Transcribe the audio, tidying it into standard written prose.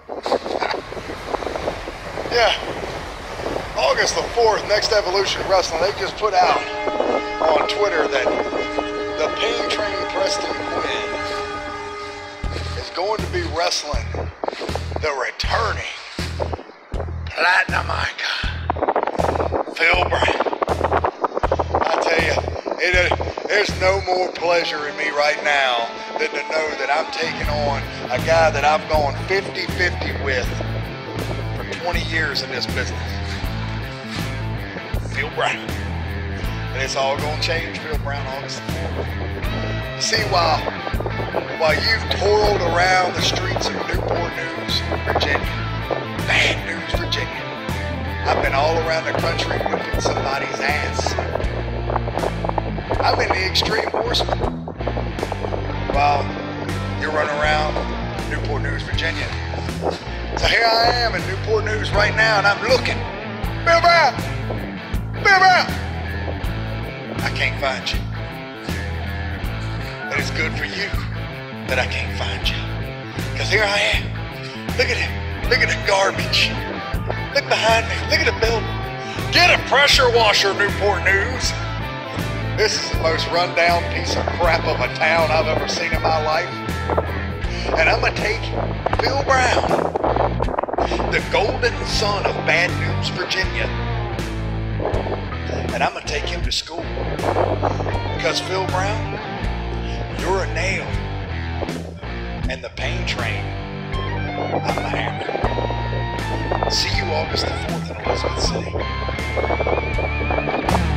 Yeah, August the 4th, Next Evolution Wrestling, they just put out on Twitter that the Pain Train Preston Quinn is going to be wrestling the returning Platinum Icon, Phil Brown. I tell you, there's no more pleasure in me right now than to know that I'm taking on a guy that I've gone 50-50 with for 20 years in this business. Phil Brown. And it's all gonna change, Phil Brown, August the 4th. You see, while you've toiled around the streets of Newport News, Virginia, Bad News, Virginia, I've been all around the country whipping somebody's ass. I'm in the Extreme Horseman. While you're running around Newport News, Virginia. So here I am in Newport News right now, and I'm looking. Phil Brown! Phil Brown! I can't find you. And it's good for you that I can't find you. Because here I am. Look at it. Look at the garbage. Look behind me. Look at the building. Get a pressure washer, Newport News. This is the most rundown piece of crap of a town I've ever seen in my life. And I'm going to take Phil Brown, the golden son of Bad News, Virginia, and I'm going to take him to school. Because Phil Brown, you're a nail. And the Pain Train, I'm a hammer. See you August the 4th in Elizabeth City.